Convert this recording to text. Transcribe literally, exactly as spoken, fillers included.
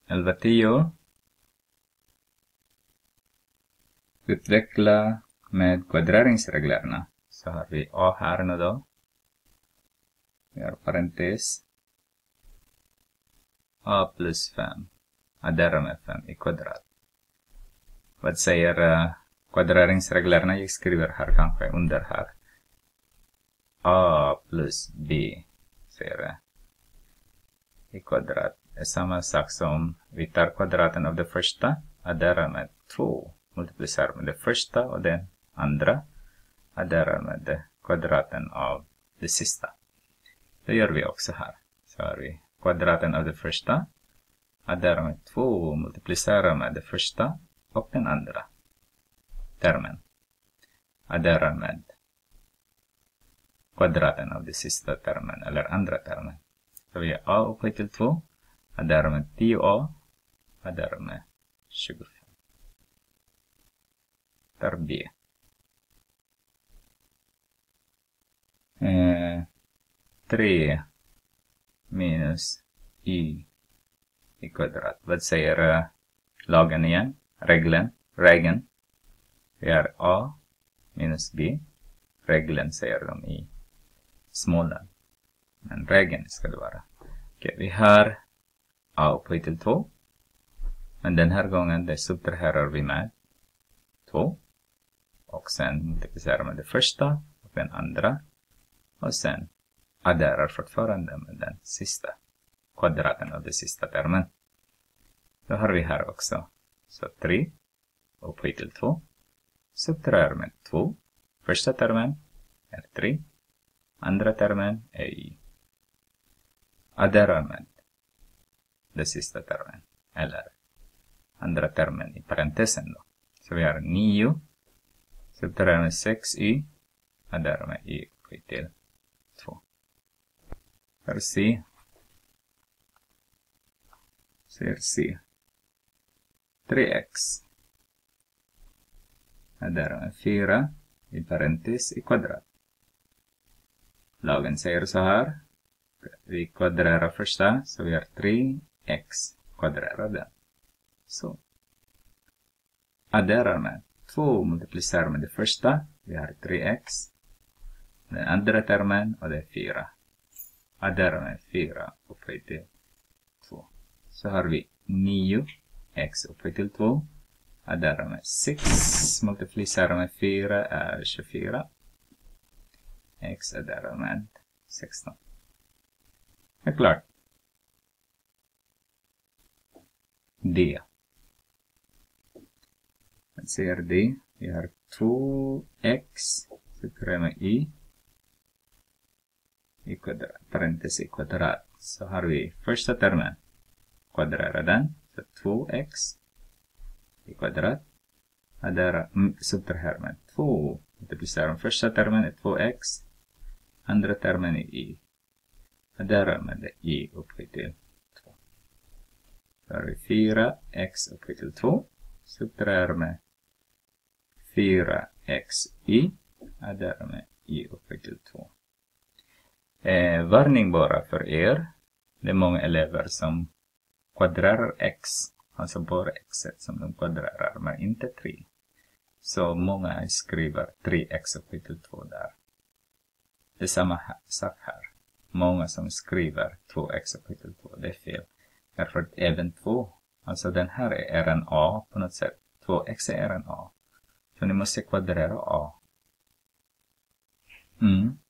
elva tio. Utveckla med kvadreringsreglerna. Så har vi A här nu då. Vi har parentes. A plus fem. Addera med fem i kvadrat. Vad säger uh, kvadreringsreglerna? Jag skriver här kanske under här. A plus B säger det. I kvadrat. Det är samma sak som vi tar kvadraten av det första. Addera med två. Multiplicerar med det första och det andra. Adderar med det kvadraten av det sista. Det gör vi också här. Så har vi kvadraten av det första. Adderar med två. Multiplicerar med det första och den andra termen. Adderar med kvadraten av det sista termen eller andra termen. Så vi har A upphöjt till två. Adderar med tio A. Adderar med tjugofem. Tar B. Eh, tre minus y i kvadrat. Vad säger uh, lagen igen? Regeln. Regeln. Vi har A minus B. Regeln säger de i Småland. Men regeln ska det vara. Okej, vi har A upphöjt till två. Men den här gången det subtraherar vi med två. Och sen multiplicerar med det första och den andra. Och sen adderar fortfarande med den sista kvadraten av den sista termen. Då har vi här också. Så tre upphöjt till två. Subtraherar med två. Första termen är tre. Andra termen är y. Adderar med den sista termen. Eller andra termen i parentesen då. Så vi har nio. Subtraherar med sex y. Adderar med y upphöjt till två. Här C. Ser C. tre x. Adderar med fyra i parentes i kvadrat. Lagen säger så här. Vi kvadrerar första, så vi har tre x. Kvadrerar den. Så. Adderar med två, multiplicerar med det första. Vi har tre x. Den andra termen och det är fyra. Adderar med fyra upphöjt till två. Så har vi nio x upphöjt till två. Adderar med sex. Multiplicerar med fyra är tjugofyra. X adderar med sexton. Det är klart. D. Jag ser D. Vi har två x. Subtraherar med y. I kvadrat. Parentes i kvadrat. Så har vi första termen. Kvadrerar den. Så två x. I kvadrat. Addera, subtraherar med två. Multiplicerar med första termen är två x. Andra termen är y. Addera med det y upphöjt till två. Så har vi fyra x upphöjt till två. Subtraherar med fyra x y. Addera med y upphöjt till två. Eh, varning bara för er. Det är många elever som kvadrerar x. Alltså bara x som de kvadrerar, men inte tre. Så många skriver tre x upphöjt till två där. Det är samma sak här. Många som skriver två x upphöjt till två. Det är fel. Därför att även två. Alltså den här är en a på något sätt. två x är en a. Så ni måste kvadrera a. Mm.